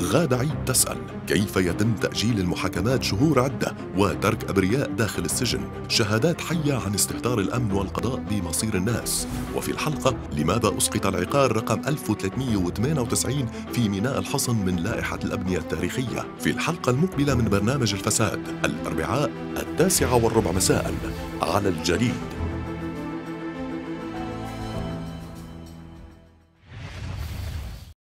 غادة عيد تسأل: كيف يتم تأجيل المحاكمات شهور عدة وترك أبرياء داخل السجن؟ شهادات حية عن استهتار الأمن والقضاء بمصير الناس. وفي الحلقة: لماذا أسقط العقار رقم 1398 في ميناء الحصن من لائحة الأبنية التاريخية؟ في الحلقة المقبلة من برنامج الفساد الأربعاء 9:15 مساء على الجليد.